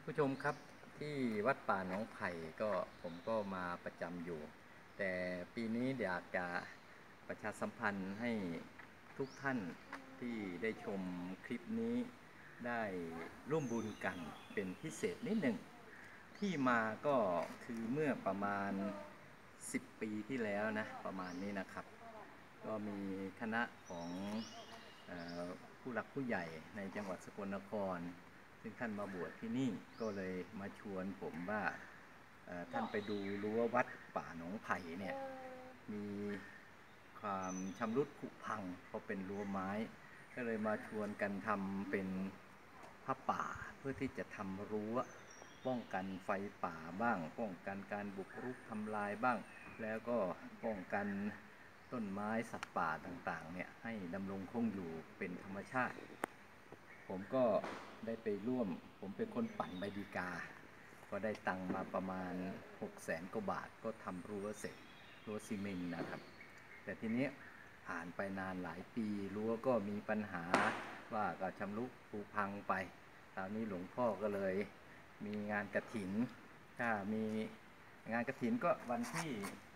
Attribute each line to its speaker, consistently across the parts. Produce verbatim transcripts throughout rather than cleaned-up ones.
Speaker 1: ผู้ชมครับที่วัดป่าหนองไผ่ก็ผมก็มาประจำอยู่แต่ปีนี้อยากจะประชาสัมพันธ์ให้ทุกท่านที่ได้ชมคลิปนี้ได้ร่วมบุญกันเป็นพิเศษนิดหนึ่งที่มาก็คือเมื่อประมาณสิบปีที่แล้วนะประมาณนี้นะครับก็มีคณะของเอ่อผู้หลักผู้ใหญ่ในจังหวัดสกลนครซึ่งท่านมาบวชที่นี่ก็เลยมาชวนผมว่าท่านไปดูรั้ววัดป่าหนองไผ่เนี่ยมีความชำรุดผุพังเพราะเป็นรั้วไม้ก็เลยมาชวนกันทำเป็นผ้าป่าเพื่อที่จะทำรั้วป้องกันไฟป่าบ้างป้องกันการบุกรุกทำลายบ้างแล้วก็ป้องกันต้นไม้สัตว์ป่าต่างๆเนี่ยให้ดำรงคงอยู่เป็นธรรมชาติผมก็ได้ไปร่วมผมเป็นคนปั่นใบดีกาก็ได้ตังมาประมาณหกแสนกว่าบาทก็ทำรั้วเสร็จรั้วซีเมนต์นะครับแต่ทีนี้ผ่านไปนานหลายปีรั้วก็มีปัญหาว่าก็ชำรุผุพังไปคราวนี้หลวงพ่อก็เลยมีงานกฐินถ้ามีงานกฐินก็วันที่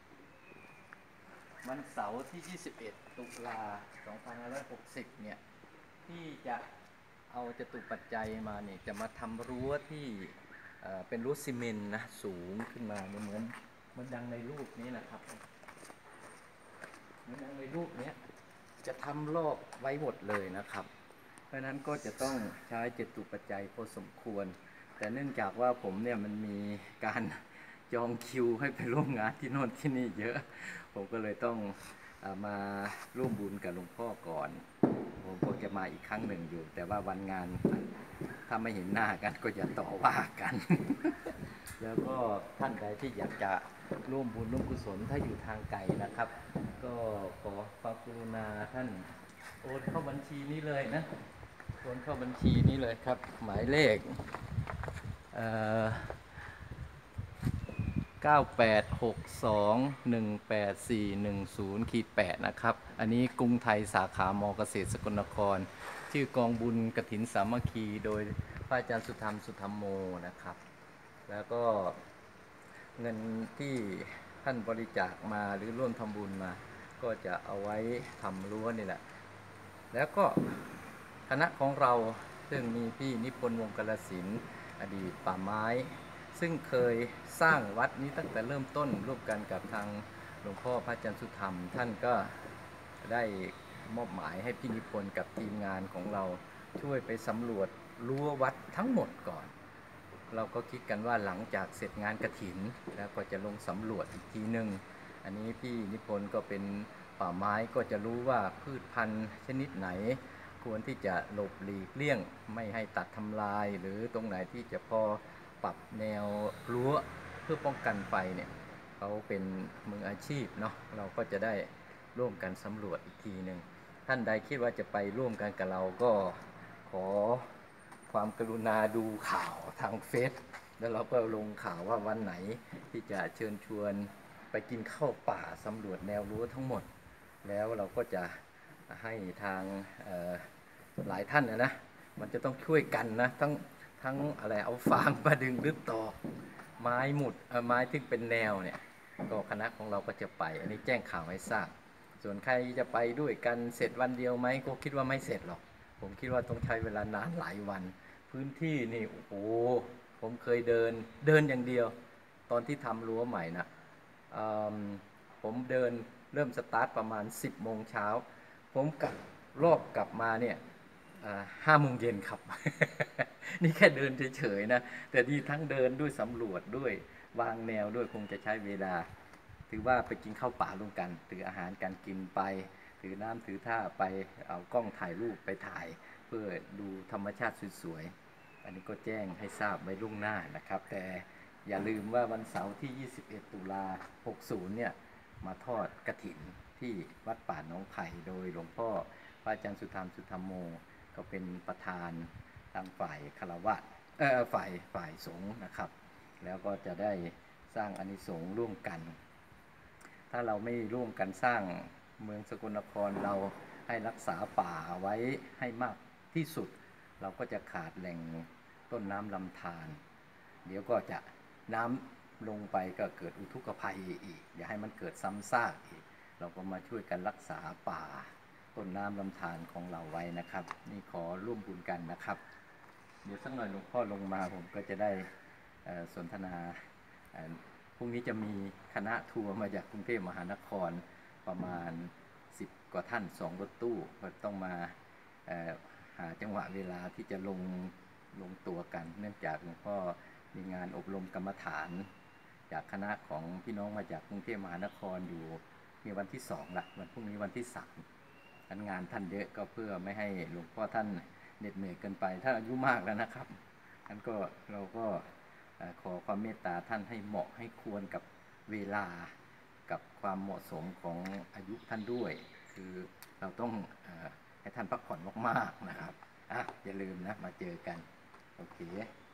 Speaker 1: วันเสาร์ที่ยี่สิบเอ็ดตุลาสองพันห้าร้อยหกสิบเนี่ยที่จะเอาจตุปัจจัยมาเนี่ยจะมาทำรั้วที่เป็นรั้วซีเมนต์นะสูงขึ้นมาเหมือนเหมือนดังในรูปนี้นะครับเหมือนดังในรูปนี้จะทำรอบไว้หมดเลยนะครับเพราะนั้นก็จะต้องใช้จตุปัจจัยพอสมควรแต่เนื่องจากว่าผมเนี่ยมันมีการจองคิวให้ไปร่วมงานที่โน่นที่นี่เยอะผมก็เลยต้องมาร่วมบุญกับหลวงพ่อก่อนผมก็จะมาอีกครั้งหนึ่งอยู่แต่ว่าวันงานถ้าไม่เห็นหน้ากันก็จะต่อว่ากัน แล้วก็ท่านใดที่อยากจะร่วมบุญร่วมกุศลถ้าอยู่ทางไกลนะครับก็ขอความกรุณาท่านโอนเข้าบัญชีนี้เลยนะโอนเข้าบัญชีนี้เลยครับหมายเลขเก้าแปดหกสองหนึ่งแปดสี่หนึ่งศูนย์ขีดแปดนะครับอันนี้กรุงไทยสาขามอเกษตรสกลนครชื่อกองบุญกฐินสามัคคีโดยพระอาจารย์สุธรรมสุธรรมโมนะครับแล้วก็เงินที่ท่านบริจาคมาหรือร่วมทำบุญมาก็จะเอาไว้ทำรั้วนี่แหละแล้วก็คณะของเราซึ่งมีพี่นิพนธ์วงศ์กาฬสินธุ์อดีตป่าไม้ซึ่งเคยสร้างวัดนี้ตั้งแต่เริ่มต้นร่วมกันกับทางหลวงพ่อพระอาจารย์สุธรรมท่านก็ได้มอบหมายให้พี่นิพนธ์กับทีมงานของเราช่วยไปสำรวจรั้ววัดทั้งหมดก่อนเราก็คิดกันว่าหลังจากเสร็จงานกฐินแล้วก็จะลงสำรวจอีกทีหนึ่งอันนี้พี่นิพนธ์ก็เป็นป่าไม้ก็จะรู้ว่าพืชพันธุ์ชนิดไหนควรที่จะหลบหลีกเลี่ยงไม่ให้ตัดทำลายหรือตรงไหนที่จะพอปรับแนวรั้วเพื่อป้องกันไฟเนี่ยเขาเป็นมืออาชีพเนาะเราก็จะได้ร่วมกันสำรวจอีกทีหนึ่งท่านใดคิดว่าจะไปร่วมกันกับเราก็ขอความกรุณาดูข่าวทางเฟซแล้วเราก็ลงข่าวว่าวันไหนที่จะเชิญชวนไปกินข้าวป่าสำรวจแนวรั้วทั้งหมดแล้วเราก็จะให้ทางหลายท่านนะนะมันจะต้องช่วยกันนะทั้งทั้งอะไรเอาฟางมาดึงหรือตอกไม้หมุดไม้ที่เป็นแนวเนี่ยก็คณะของเราก็จะไปอันนี้แจ้งข่าวให้ทราบส่วนใครจะไปด้วยกันเสร็จวันเดียวไหมก็คิดว่าไม่เสร็จหรอกผมคิดว่าต้องใช้เวลานานหลายวันพื้นที่นี่โอ้โหผมเคยเดินเดินอย่างเดียวตอนที่ทำรั้วใหม่นะผมเดินเริ่มสตาร์ทประมาณสิบโมงเช้าผมกลับรอบกลับมาเนี่ยห้าโมงเย็นครับ นี่แค่เดินเฉยๆนะแต่ที่ทั้งเดินด้วยสำรวจด้วยวางแนวด้วยคงจะใช้เวลาถือว่าไปกินข้าวป่าร่วมกันถืออาหารการกินไปถือน้ำถือท่าไปเอากล้องถ่ายรูปไปถ่ายเพื่อดูธรรมชาติสวยๆอันนี้ก็แจ้งให้ทราบไว้ล่วงหน้านะครับแต่อย่าลืมว่าวันเสาร์ที่ยี่สิบเอ็ดตุลาหกสิบเนี่ยมาทอดกฐินที่วัดป่าหนองไผ่โดยหลวงพ่อพระอาจารย์สุธรรมสุธรรมโมก็เป็นประธานทางฝ่ายคารวะเอ่อฝ่ายฝ่ายสงฆ์นะครับแล้วก็จะได้สร้างอานิสงส์ร่วมกันถ้าเราไม่ร่วมกันสร้างเมืองสกลนครเราให้รักษาป่าไว้ให้มากที่สุดเราก็จะขาดแหล่งต้นน้ำลำธารเดี๋ยวก็จะน้ำลงไปก็เกิดอุทกภัยอีกอย่าให้มันเกิดซ้ำซากอีกเราก็มาช่วยกันรักษาป่าต้นน้ำลำธารของเราไว้นะครับนี่ขอร่วมบุญกันนะครับเดี๋ยวสักหน่อยหลวงพ่อลงมาผมก็จะได้สนทนาพรุ่งนี้จะมีคณะทัวร์มาจากกรุงเทพมหานครประมาณสิบกว่าท่านสองรถตู้ก็ต้องมาหาจังหวะเวลาที่จะลงลงตัวกันเนื่องจากหลวงพ่อมีงานอบรมกรรมฐานจากคณะของพี่น้องมาจากกรุงเทพมหานครอยู่มีวันที่สองละวันพรุ่งนี้วันที่สามงานท่านเยอะก็เพื่อไม่ให้หลวงพ่อท่านเหน็ดเหนื่อยเกินไปท่านอายุมากแล้วนะครับท่านก็เราก็ขอความเมตตาท่านให้เหมาะให้ควรกับเวลากับความเหมาะสมของอายุท่านด้วยคือเราต้องให้ท่านพักผ่อนมากๆนะครับอ่ะอย่าลืมนะมาเจอกันโอเค